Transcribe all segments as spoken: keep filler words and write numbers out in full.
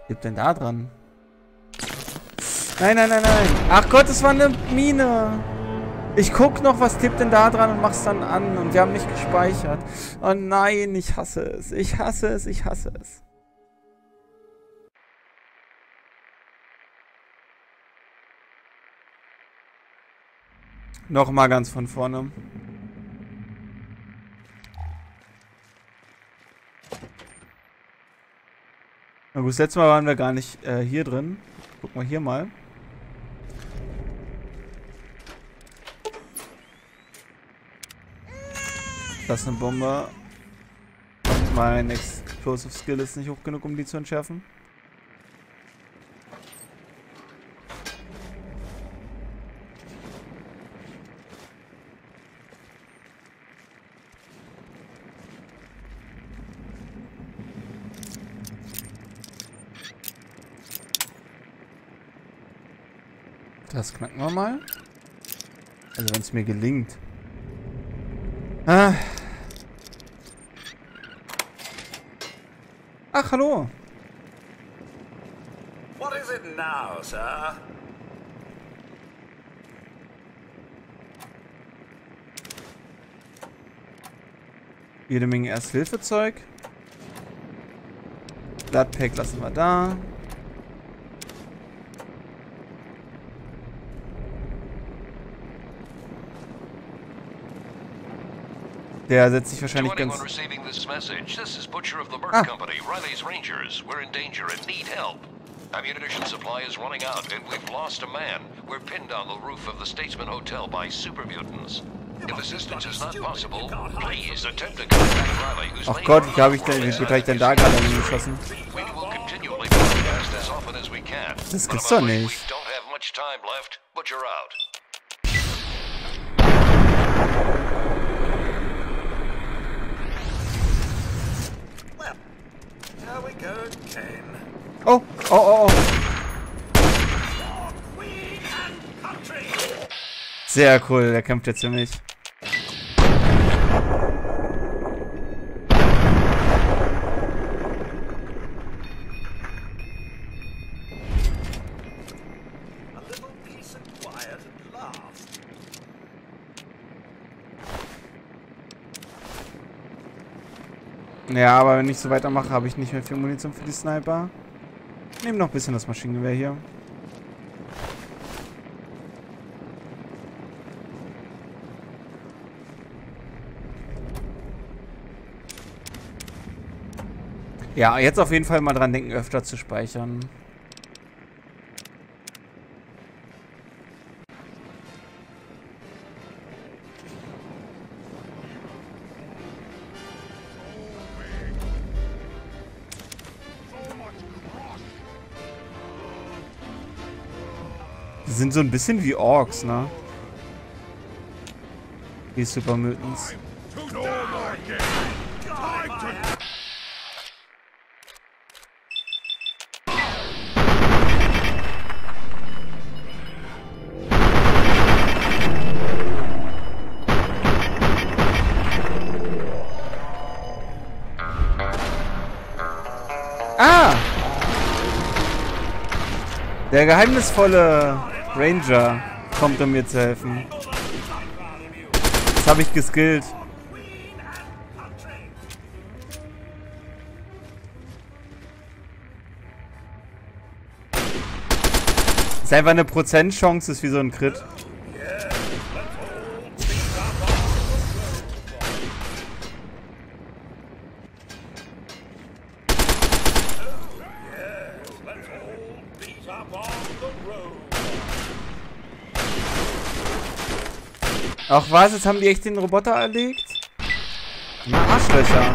Gibt denn da dran? Nein, nein, nein, nein. Ach Gott, es war eine Mine. Ich guck noch, was tippt denn da dran und mach's dann an. Und wir haben nicht gespeichert. Oh nein, ich hasse es. Ich hasse es, ich hasse es. Nochmal ganz von vorne. Na gut, das letzte Mal waren wir gar nicht äh, hier drin. Gucken wir hier mal. Das ist eine Bombe. Und mein Explosive Skill ist nicht hoch genug, um die zu entschärfen. Das knacken wir mal. Also wenn es mir gelingt. Ah. Ach, hallo. What is it now, sir? Jede Menge Ersthilfezeug. Bloodpack lassen wir da. Der setzt sich wahrscheinlich ganz... Ah. Ammunition supply is running out, and we've lost a man. We're pinned on the roof of the Statesman Hotel by super mutants. If assistance is not possible, please attempt to contact Riley, who's Ach Gott, wie habe ich denn, wie habe ich denn da gerade geschossen? We will continually broadcast as often as we can. Das gibt's doch nicht. We don't have much time left, but you're out. Well, here we go again. Oh, oh, oh, oh. Queen and country. Sehr cool, der kämpft jetzt für mich. A little peace and quiet at last. Ja, aber wenn ich so weitermache, habe ich nicht mehr viel Munition für die Sniper. Nehmen noch ein bisschen das Maschinengewehr hier. Ja, jetzt auf jeden Fall mal dran denken, öfter zu speichern. Die sind so ein bisschen wie Orks, ne? Die Super Mutants. Ah! Der geheimnisvolle Ranger kommt, um mir zu helfen. Das habe ich geskillt. Ist einfach eine Prozentchance, ist wie so ein Crit. Ach was, jetzt haben die echt den Roboter erlegt? Na, Arschlöcher.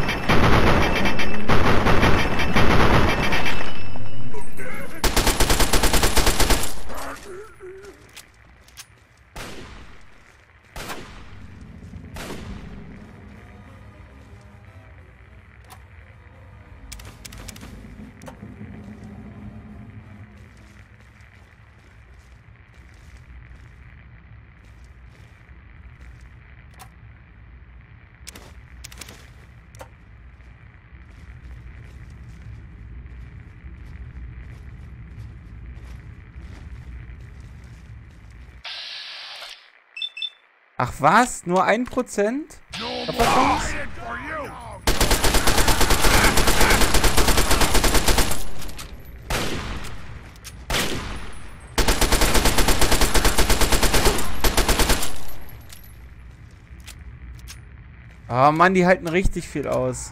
Ach was? Nur ein Prozent? Trefferchance? Oh Mann, die halten richtig viel aus.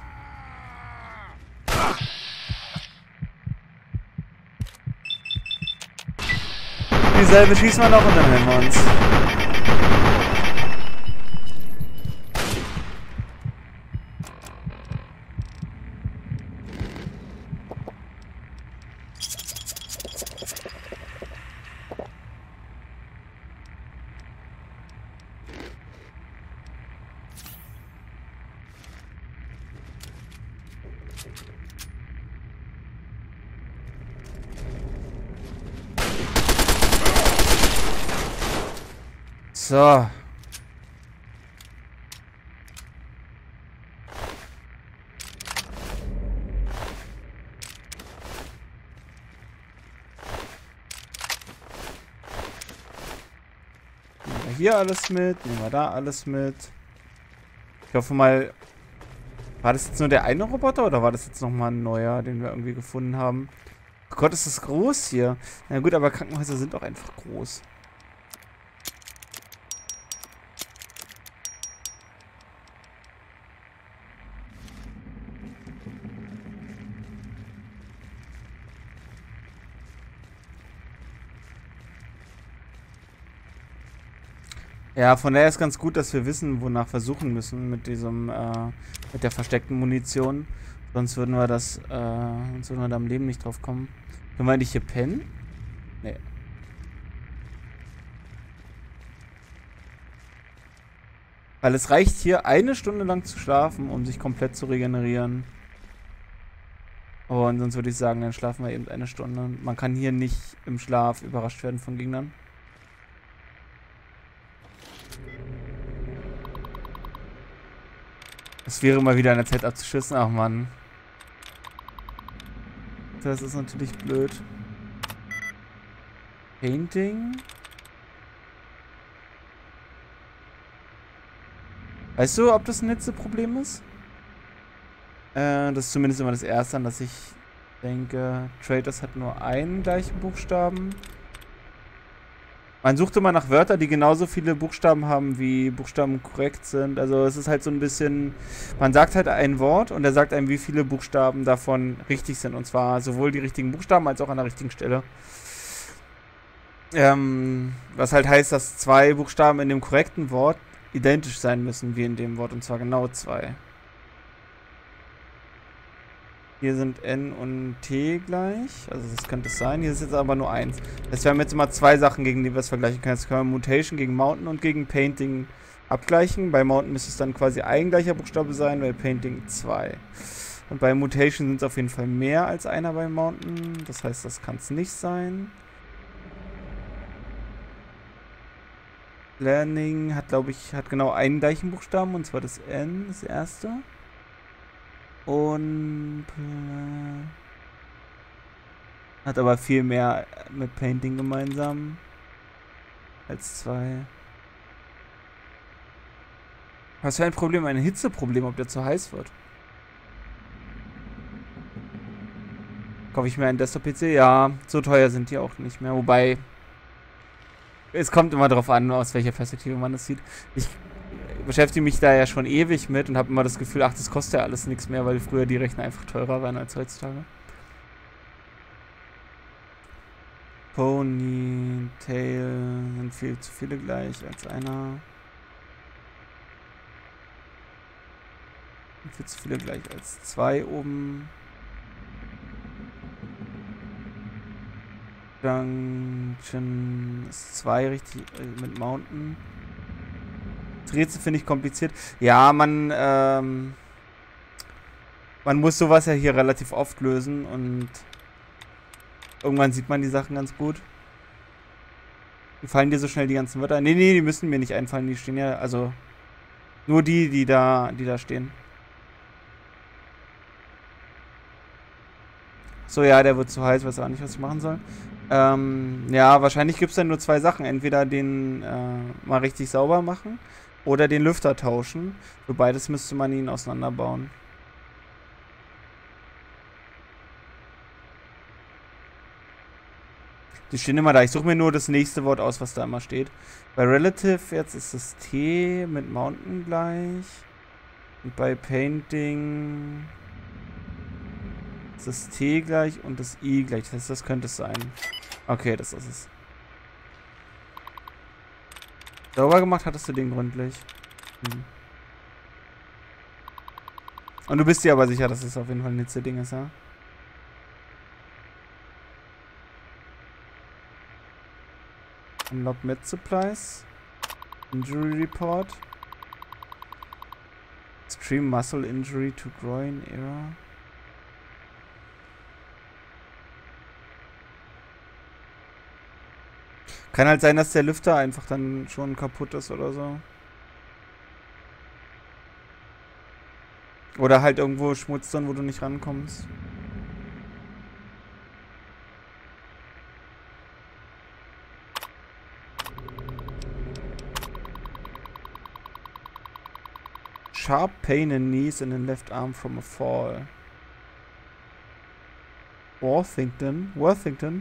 Dieselbe schießen wir noch und dann hören wir uns. So. Nehmen wir hier alles mit, nehmen wir da alles mit. Ich hoffe mal, war das jetzt nur der eine Roboter oder war das jetzt nochmal ein neuer, den wir irgendwie gefunden haben? Oh Gott, ist das groß hier. Na gut, aber Krankenhäuser sind auch einfach groß. Ja, von daher ist ganz gut, dass wir wissen, wonach wir suchen müssen mit diesem, äh, mit der versteckten Munition. Sonst würden wir das, äh, sonst würden wir da im Leben nicht drauf kommen. Können wir eigentlich hier pennen? Nee. Weil es reicht hier eine Stunde lang zu schlafen, um sich komplett zu regenerieren. Und sonst würde ich sagen, dann schlafen wir eben eine Stunde. Man kann hier nicht im Schlaf überrascht werden von Gegnern. Es wäre mal wieder eine Zeit abzuschießen. Ach Mann. Das ist natürlich blöd. Painting. Weißt du, ob das ein Hitzeproblem ist? Äh, das ist zumindest immer das Erste, an das ich denke. Traders hat nur einen gleichen Buchstaben. Man sucht immer nach Wörtern, die genauso viele Buchstaben haben, wie Buchstaben korrekt sind. Also es ist halt so ein bisschen, man sagt halt ein Wort und er sagt einem, wie viele Buchstaben davon richtig sind. Und zwar sowohl die richtigen Buchstaben als auch an der richtigen Stelle. Ähm, was halt heißt, dass zwei Buchstaben in dem korrekten Wort identisch sein müssen wie in dem Wort. Und zwar genau zwei. Hier sind N und T gleich. Also das könnte es sein. Hier ist jetzt aber nur eins. Das heißt, wir haben jetzt immer zwei Sachen, gegen die wir es vergleichen können. Jetzt können wir Mutation gegen Mountain und gegen Painting abgleichen. Bei Mountain müsste es dann quasi ein gleicher Buchstabe sein, bei Painting zwei. Und bei Mutation sind es auf jeden Fall mehr als einer bei Mountain. Das heißt, das kann es nicht sein. Learning hat, glaube ich, hat genau einen gleichen Buchstaben. Und zwar das N, das erste. Und äh, hat aber viel mehr mit Painting gemeinsam als zwei. Was für ein Problem? Ein Hitzeproblem, ob der zu heiß wird. Kaufe ich mir einen Desktop-P C? Ja, so teuer sind die auch nicht mehr. Wobei, es kommt immer darauf an, aus welcher Perspektive man das sieht. Ich beschäftige mich da ja schon ewig mit und habe immer das Gefühl, ach, das kostet ja alles nichts mehr, weil früher die Rechner einfach teurer waren als heutzutage. Pony, Tail sind viel zu viele gleich als einer. Sind viel zu viele gleich als zwei oben. Junction ist zwei richtig äh, mit Mountain. Das Rätsel finde ich kompliziert. Ja, man, ähm, man muss sowas ja hier relativ oft lösen und irgendwann sieht man die Sachen ganz gut. Wie fallen dir so schnell die ganzen Wörter? Nee, nee, die müssen mir nicht einfallen. Die stehen ja, also nur die, die da, die da stehen. So, ja, der wird zu heiß, weiß auch nicht, was ich machen soll. Ähm, ja, wahrscheinlich gibt es dann nur zwei Sachen. Entweder den äh, mal richtig sauber machen oder den Lüfter tauschen. Für beides müsste man ihn auseinanderbauen. Die stehen immer da. Ich suche mir nur das nächste Wort aus, was da immer steht. Bei Relative jetzt ist das T mit Mountain gleich. Und bei Painting ist das T gleich und das I gleich. Das heißt, das könnte es sein. Okay, das ist es. Sauber gemacht hattest du den gründlich. Hm. Und du bist dir aber sicher, dass es auf jeden Fall ein Hitze-Ding ist, ja? Unlock Med Supplies. Injury Report. Extreme Muscle Injury to Groin Error. Kann halt sein, dass der Lüfter einfach dann schon kaputt ist oder so. Oder halt irgendwo Schmutz drin, wo du nicht rankommst. Sharp pain in knees and in left arm from a fall. Worthington? Worthington?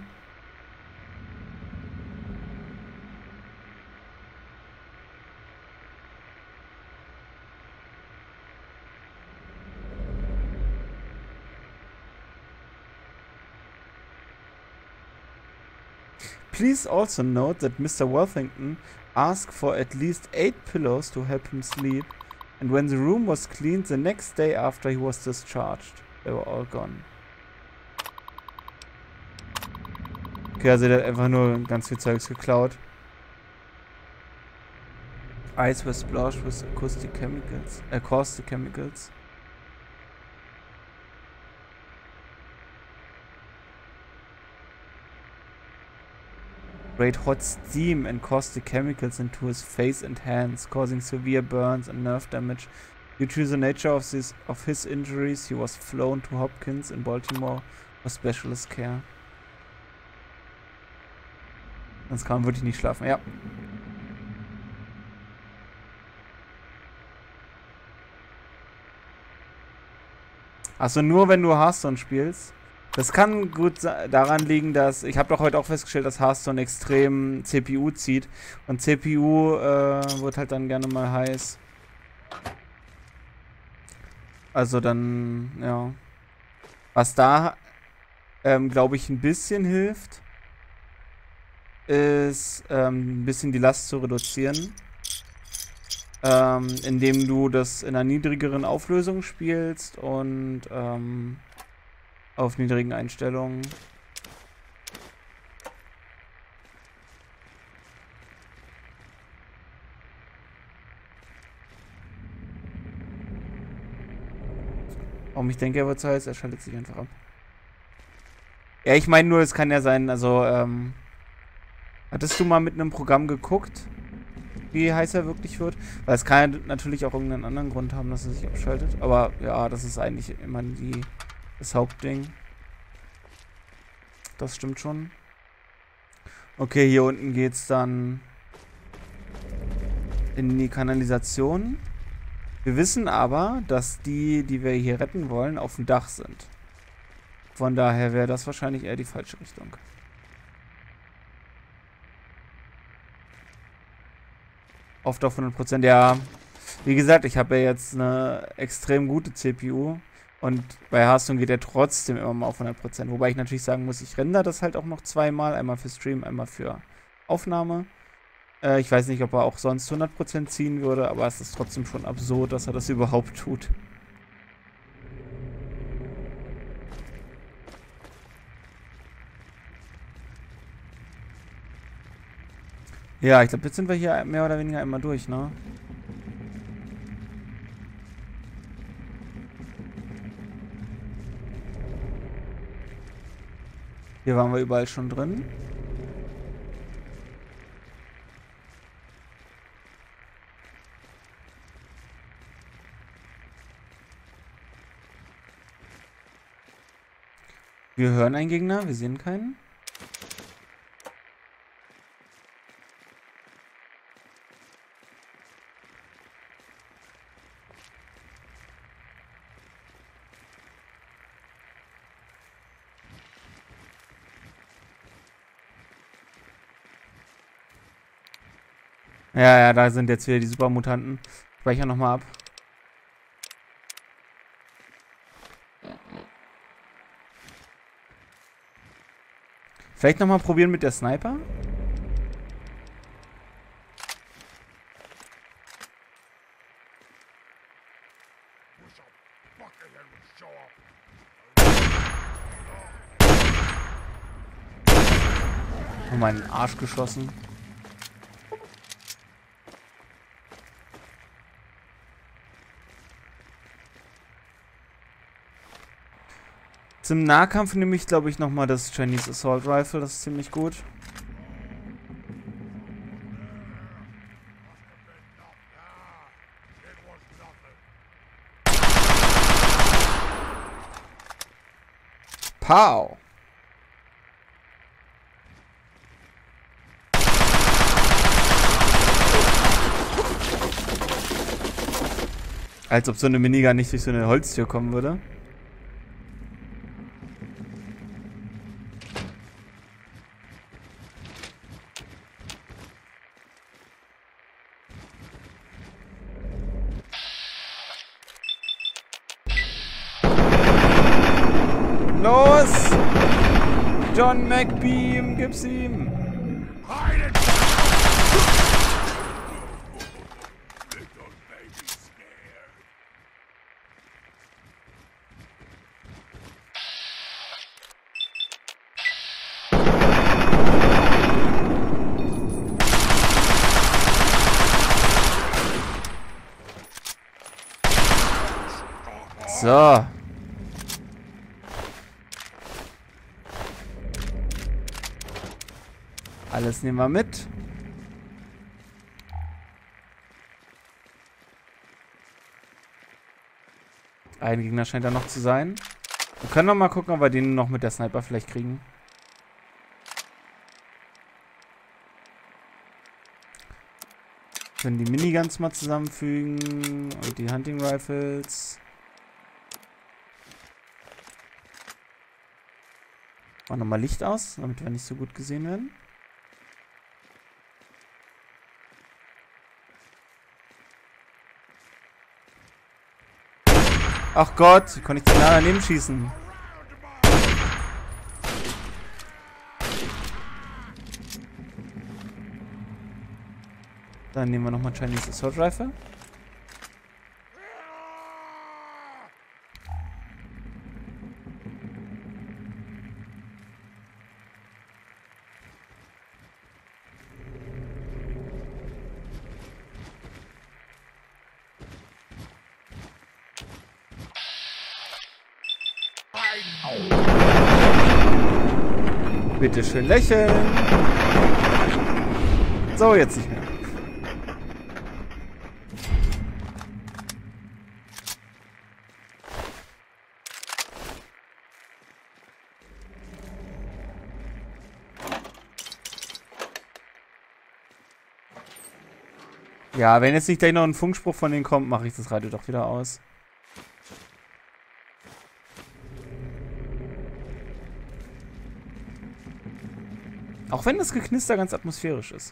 Please also note that Mister Worthington asked for at least eight pillows to help him sleep, and when the room was cleaned the next day after he was discharged, they were all gone. Okay, also der hat einfach nur ganz viel Zeugs geklaut. Eyes were splashed with acoustic chemicals, uh, caustic chemicals. Sprayed hot steam and caustic chemicals into his face and hands, causing severe burns and nerve damage. Due to the nature of, this, of his injuries, he was flown to Hopkins in Baltimore for specialist care. Sonst kann man wirklich nicht schlafen, ja. Achso, nur wenn du Hearthstone spielst. Das kann gut daran liegen, dass... Ich habe doch heute auch festgestellt, dass Hearthstone extrem C P U zieht. Und C P U äh, wird halt dann gerne mal heiß. Also dann, ja. Was da, ähm, glaube ich, ein bisschen hilft, ist ähm, ein bisschen die Last zu reduzieren. Ähm, indem du das in einer niedrigeren Auflösung spielst und ähm, auf niedrigen Einstellungen. Warum ich denke, er wird zu heiß, er schaltet sich einfach ab. Ja, ich meine nur, es kann ja sein, also, ähm... hattest du mal mit einem Programm geguckt, wie heiß er wirklich wird? Weil es kann ja natürlich auch irgendeinen anderen Grund haben, dass er sich abschaltet. Aber ja, das ist eigentlich immer die, das Hauptding. Das stimmt schon. Okay, hier unten geht's dann in die Kanalisation. Wir wissen aber, dass die, die wir hier retten wollen, auf dem Dach sind. Von daher wäre das wahrscheinlich eher die falsche Richtung. Oft auf hundert Prozent, ja. Wie gesagt, ich habe ja jetzt eine extrem gute C P U. Und bei Hearthstone geht er trotzdem immer mal auf hundert Prozent. Wobei ich natürlich sagen muss, ich rendere das halt auch noch zweimal. Einmal für Stream, einmal für Aufnahme. Äh, ich weiß nicht, ob er auch sonst hundert Prozent ziehen würde, aber es ist trotzdem schon absurd, dass er das überhaupt tut. Ja, ich glaube, jetzt sind wir hier mehr oder weniger einmal durch, ne? Hier waren wir überall schon drin. Wir hören einen Gegner, wir sehen keinen. Ja, ja, da sind jetzt wieder die Supermutanten. Speicher nochmal ab. Vielleicht nochmal probieren mit der Sniper? Oh, meinen Arsch geschossen. Zum Nahkampf nehme ich, glaube ich, nochmal das Chinese Assault Rifle. Das ist ziemlich gut. Pow! Als ob so eine Minigun nicht durch so eine Holztür kommen würde. Los! John McBeam, gib's ihm! So. Alles nehmen wir mit. Ein Gegner scheint da noch zu sein. Wir können noch mal gucken, ob wir den noch mit der Sniper vielleicht kriegen. Wir können die Miniguns mal zusammenfügen und die Hunting Rifles. Machen nochmal Licht aus, damit wir nicht so gut gesehen werden. Ach Gott, konnte ich zu nah daneben schießen. Dann nehmen wir nochmal Chinese Assault Rifle. Bitte schön lächeln. So, jetzt nicht mehr. Ja, wenn jetzt nicht gleich noch ein Funkspruch von denen kommt, mache ich das Radio doch wieder aus. Auch wenn das Geknister ganz atmosphärisch ist.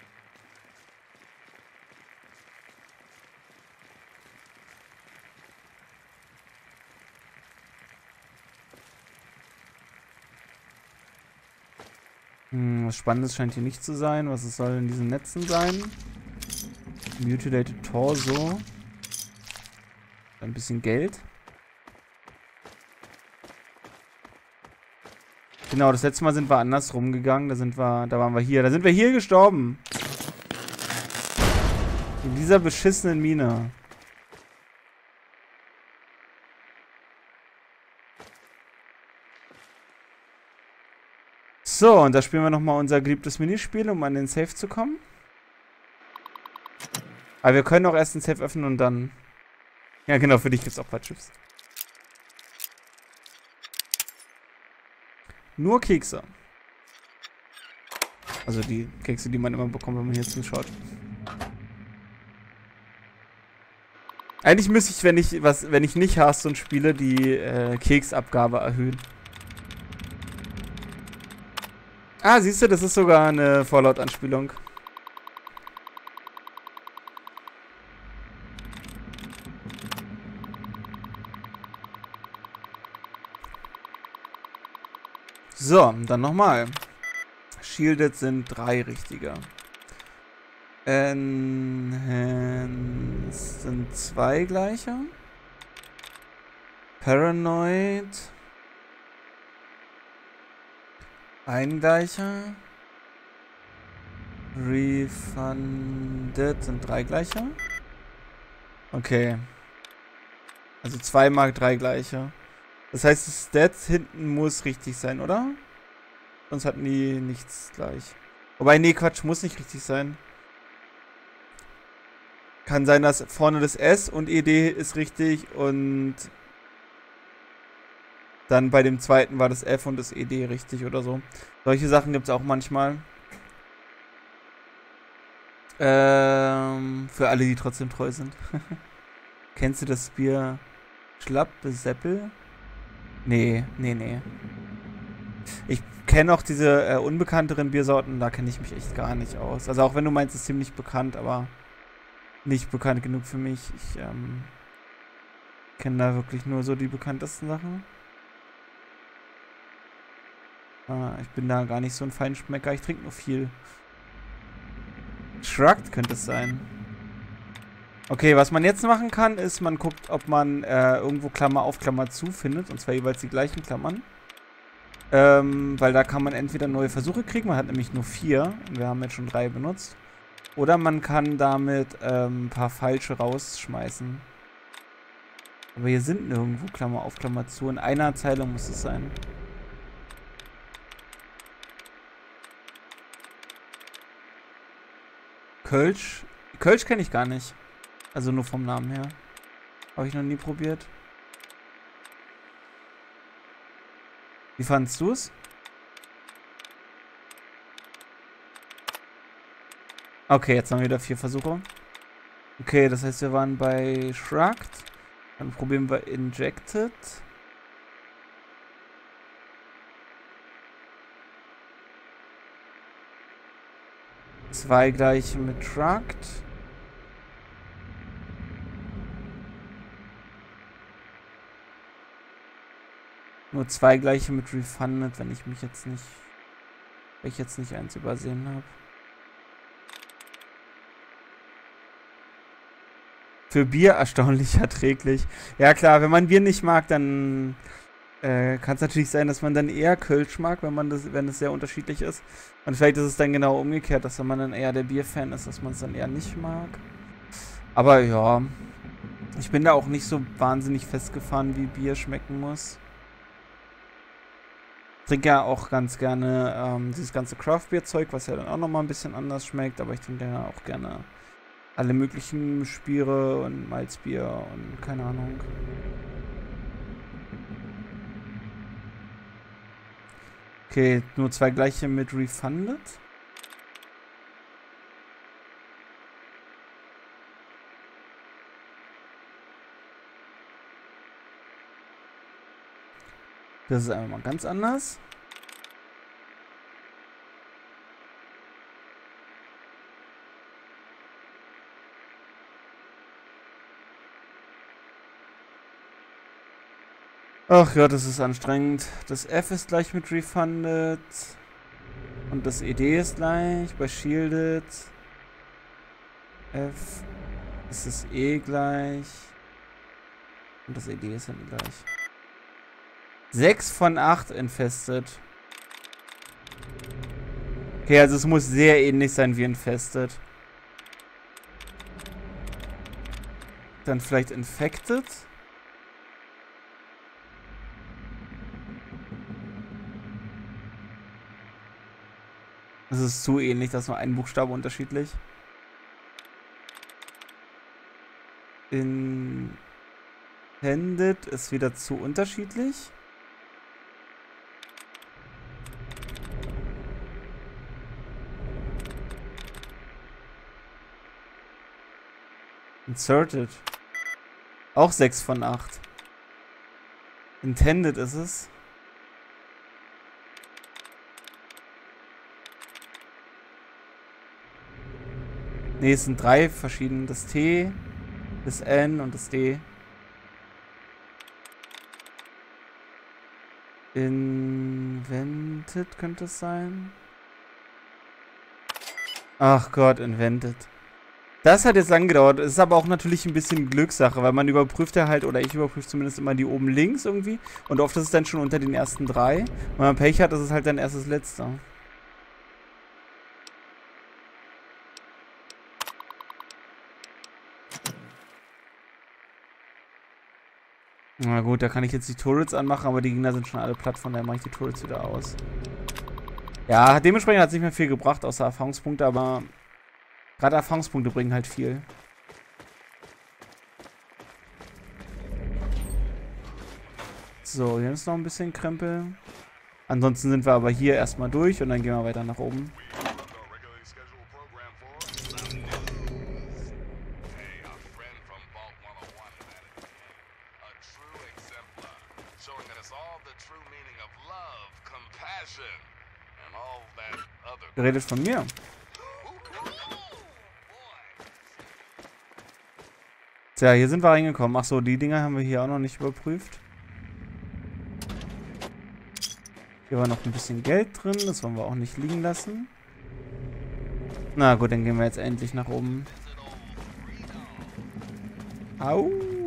Hm, was Spannendes scheint hier nicht zu sein. Was es soll in diesen Netzen sein? Mutilated Torso. Ein bisschen Geld. Genau, das letzte Mal sind wir andersrum gegangen. Da sind wir, da waren wir hier. Da sind wir hier gestorben. In dieser beschissenen Mine. So, und da spielen wir nochmal unser geliebtes Minispiel, um an den Safe zu kommen. Aber wir können auch erst den Safe öffnen und dann... Ja, genau, für dich gibt es auch ein paar Chips. Nur Kekse. Also die Kekse, die man immer bekommt, wenn man hier zuschaut. Eigentlich müsste ich, wenn ich was, wenn ich nicht Hearthstone spiele, die äh, Keksabgabe erhöhen. Ah, siehst du, das ist sogar eine Fallout-Anspielung. So, dann nochmal. Shielded sind drei richtige. Enhanced sind zwei gleiche. Paranoid. Ein gleicher. Refunded sind drei gleiche. Okay. Also zwei mal drei gleiche. Das heißt, das Stats hinten muss richtig sein, oder? Sonst hatten die nichts gleich. Wobei, nee, Quatsch, muss nicht richtig sein. Kann sein, dass vorne das S und E D ist richtig und dann bei dem zweiten war das F und das E D richtig oder so. Solche Sachen gibt es auch manchmal. Ähm, für alle, die trotzdem treu sind. Kennst du das Bier Schlappe Seppel? Nee, nee, nee. Ich kenne auch diese äh, unbekannteren Biersorten, da kenne ich mich echt gar nicht aus. Also auch wenn du meinst, es ist ziemlich bekannt, aber nicht bekannt genug für mich. Ich ähm, kenne da wirklich nur so die bekanntesten Sachen. Ah, ich bin da gar nicht so ein Feinschmecker, ich trinke nur viel. Shrugged könnte es sein. Okay, was man jetzt machen kann, ist, man guckt, ob man äh, irgendwo Klammer auf Klammer zu findet, und zwar jeweils die gleichen Klammern. Ähm, weil da kann man entweder neue Versuche kriegen, man hat nämlich nur vier, und wir haben jetzt schon drei benutzt. Oder man kann damit ähm, ein paar falsche rausschmeißen. Aber hier sind nirgendwo Klammer auf Klammer zu, in einer Zeile muss es sein. Kölsch. Kölsch kenne ich gar nicht. Also nur vom Namen her. Habe ich noch nie probiert. Wie fandest du es? Okay, jetzt haben wir wieder vier Versuche. Okay, das heißt, wir waren bei Shrugged. Dann probieren wir Injected. Zwei gleiche mit Shrugged. Nur zwei gleiche mit Refunded, wenn ich mich jetzt nicht... Wenn ich jetzt nicht eins übersehen habe. Für Bier erstaunlich erträglich. Ja klar, wenn man Bier nicht mag, dann äh, kann es natürlich sein, dass man dann eher Kölsch mag, wenn man das, wenn es sehr unterschiedlich ist. Und vielleicht ist es dann genau umgekehrt, dass wenn man dann eher der Bierfan ist, dass man es dann eher nicht mag. Aber ja, ich bin da auch nicht so wahnsinnig festgefahren, wie Bier schmecken muss. Ich trinke ja auch ganz gerne ähm, dieses ganze Craft-Bier-Zeug, was ja dann auch nochmal ein bisschen anders schmeckt, aber ich trinke ja auch gerne alle möglichen Spiere und Malzbier und keine Ahnung. Okay, nur zwei gleiche mit Refunded. Das ist einfach mal ganz anders. Ach ja, das ist anstrengend. Das F ist gleich mit Refunded. Und das E D ist gleich. Bei Shielded. F ist das E gleich. Und das E D ist dann gleich. sechs von acht infested. Okay, also es muss sehr ähnlich sein wie infested. Dann vielleicht infected. Das ist zu ähnlich, das ist nur ein Buchstabe unterschiedlich. Intended ist wieder zu unterschiedlich. Inserted. Auch sechs von acht. Intended ist es. Ne, es sind drei verschiedene. Das T, das N und das D. Invented könnte es sein. Ach Gott, Invented. Das hat jetzt lang gedauert. Es ist aber auch natürlich ein bisschen Glückssache, weil man überprüft ja halt, oder ich überprüfe zumindest immer die oben links irgendwie. Und oft ist es dann schon unter den ersten drei. Wenn man Pech hat, ist es halt dann erst das letzte. Na gut, da kann ich jetzt die Turrets anmachen, aber die Gegner sind schon alle platt, von daher mache ich die Turrets wieder aus. Ja, dementsprechend hat es nicht mehr viel gebracht, außer Erfahrungspunkte, aber gerade Erfahrungspunkte bringen halt viel. So, hier ist noch ein bisschen Krempel. Ansonsten sind wir aber hier erstmal durch und dann gehen wir weiter nach oben. Geredet von mir. Tja, hier sind wir reingekommen. Achso, die Dinger haben wir hier auch noch nicht überprüft. Hier war noch ein bisschen Geld drin. Das wollen wir auch nicht liegen lassen. Na gut, dann gehen wir jetzt endlich nach oben. Au!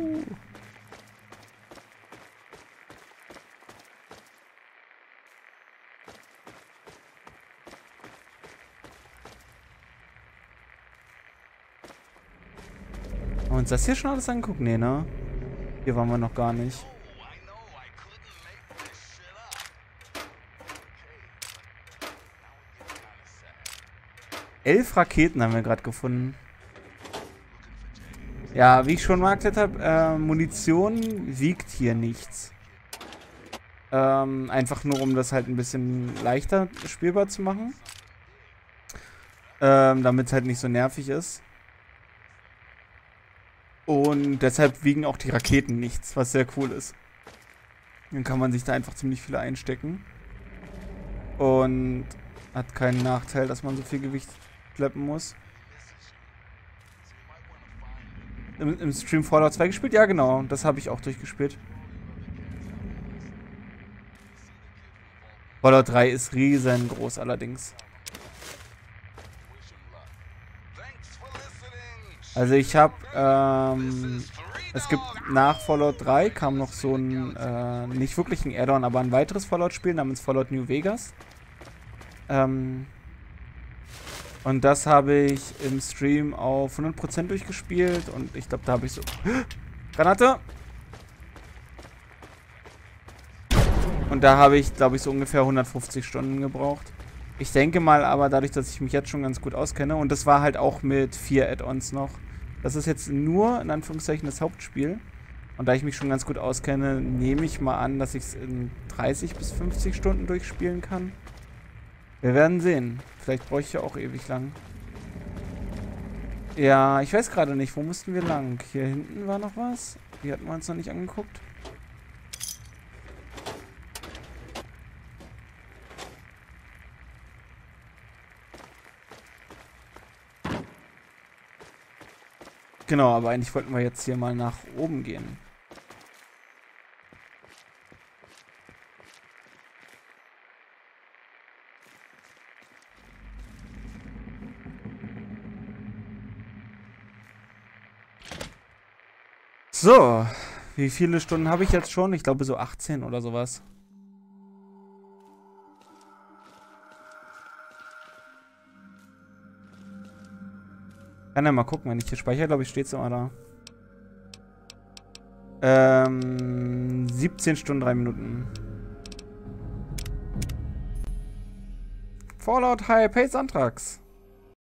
Haben wir uns das hier schon alles angeguckt? Nee, ne? Hier waren wir noch gar nicht. Elf Raketen haben wir gerade gefunden. Ja, wie ich schon markiert habe, äh, Munition wiegt hier nichts. Ähm, einfach nur, um das halt ein bisschen leichter spielbar zu machen. Ähm, damit es halt nicht so nervig ist. Und deshalb wiegen auch die Raketen nichts, was sehr cool ist. Dann kann man sich da einfach ziemlich viele einstecken. Und hat keinen Nachteil, dass man so viel Gewicht schleppen muss. Im, im Stream Fallout zwei gespielt? Ja, genau. Das habe ich auch durchgespielt. Fallout drei ist riesengroß allerdings. Also ich habe, ähm, es gibt nach Fallout drei kam noch so ein, äh, nicht wirklich ein Add-on, aber ein weiteres Fallout-Spiel namens Fallout New Vegas. Ähm, und das habe ich im Stream auf hundert Prozent durchgespielt und ich glaube, da habe ich so... Granate! Und da habe ich, glaube ich, so ungefähr hundertfünfzig Stunden gebraucht. Ich denke mal aber, dadurch, dass ich mich jetzt schon ganz gut auskenne, und das war halt auch mit vier Add-ons noch. Das ist jetzt nur, in Anführungszeichen, das Hauptspiel. Und da ich mich schon ganz gut auskenne, nehme ich mal an, dass ich es in dreißig bis fünfzig Stunden durchspielen kann. Wir werden sehen. Vielleicht bräuchte ich ja auch ewig lang. Ja, ich weiß gerade nicht, wo mussten wir lang? Hier hinten war noch was. Die hatten wir uns noch nicht angeguckt. Genau, aber eigentlich wollten wir jetzt hier mal nach oben gehen. So, wie viele Stunden habe ich jetzt schon? Ich glaube so achtzehn oder sowas. Kann ja mal gucken, wenn ich hier speichere, glaube ich, steht es immer da. Ähm, siebzehn Stunden, drei Minuten. Fallout High Pace Antrax.